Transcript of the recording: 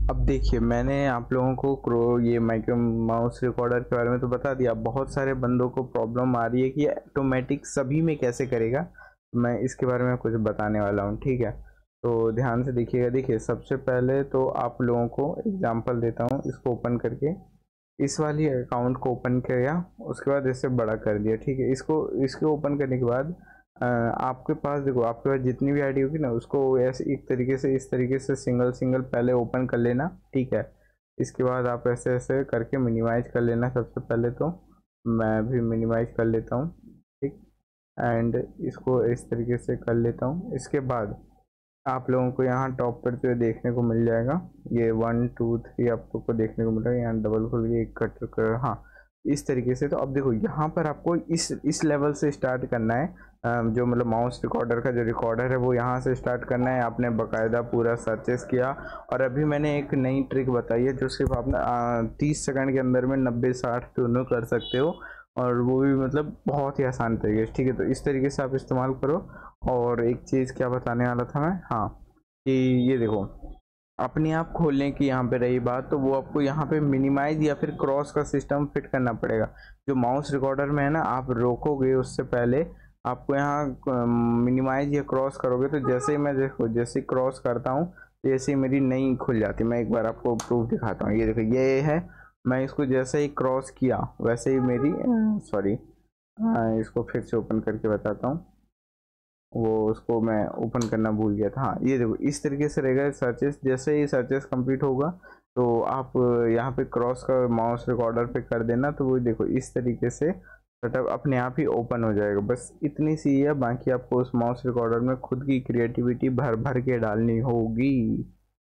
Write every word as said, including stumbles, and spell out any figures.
अब देखिए, मैंने आप लोगों को क्रो ये माइक्रो माउस रिकॉर्डर के बारे में तो बता दिया। बहुत सारे बंदों को प्रॉब्लम आ रही है कि ऑटोमेटिक सभी में कैसे करेगा। मैं इसके बारे में कुछ बताने वाला हूँ, ठीक है। तो ध्यान से देखिएगा। देखिए, सबसे पहले तो आप लोगों को एग्जांपल देता हूँ। इसको ओपन करके इस वाली अकाउंट को ओपन किया, उसके बाद इसे बड़ा कर दिया, ठीक है। इसको इसको ओपन करने के बाद अ, आपके पास देखो, आपके पास जितनी भी आईडी होगी ना, उसको ऐसे एक तरीके से इस तरीके से सिंगल सिंगल पहले ओपन कर लेना, ठीक है। इसके बाद आप ऐसे ऐसे करके मिनिमाइज कर लेना। सबसे पहले तो मैं भी मिनिमाइज कर लेता हूँ, ठीक। एंड इसको इस तरीके से कर लेता हूँ। इसके बाद आप लोगों को यहाँ टॉप पर जो देखने को मिल जाएगा, ये वन टू थ्री आप लोग को देखने को मिल रहा है। यहाँ डबल खोल के एक कट कर, हाँ, इस तरीके से। तो अब देखो, यहाँ पर आपको इस इस लेवल से स्टार्ट करना है। अम, जो मतलब माउस रिकॉर्डर का जो रिकॉर्डर है वो यहाँ से स्टार्ट करना है। आपने बाकायदा पूरा सर्चेस किया, और अभी मैंने एक नई ट्रिक बताई है जो सिर्फ आपने तीस सेकंड के अंदर में नब्बे साठ दोनों कर सकते हो, और वो भी मतलब बहुत ही आसान तरीके से, ठीक है। तो इस तरीके से आप इस्तेमाल करो। और एक चीज़ क्या बताने वाला था मैं, हाँ, कि ये देखो, अपने आप खोलने की यहाँ पे रही बात, तो वो आपको यहाँ पे मिनिमाइज या फिर क्रॉस का सिस्टम फिट करना पड़ेगा। जो माउस रिकॉर्डर में है ना, आप रोकोगे उससे पहले आपको यहाँ मिनिमाइज या क्रॉस करोगे, तो जैसे ही मैं देखो, जैसे ही क्रॉस करता हूँ, जैसे ही मेरी नई खुल जाती। मैं एक बार आपको प्रूफ दिखाता हूँ। ये देखो, ये है। मैं इसको जैसे ही क्रॉस किया वैसे ही मेरी, सॉरी, इसको फिर से ओपन करके बताता हूँ। वो उसको मैं ओपन करना भूल गया था। हाँ, ये देखो, इस तरीके से रहेगा सर्चेस। जैसे ही सर्चेस कंप्लीट होगा तो आप यहाँ पे क्रॉस का माउस रिकॉर्डर पे कर देना, तो वो देखो इस तरीके से सेटअप अपने आप ही ओपन हो जाएगा। बस इतनी सी है, बाकी आपको उस माउस रिकॉर्डर में खुद की क्रिएटिविटी भर भर के डालनी होगी।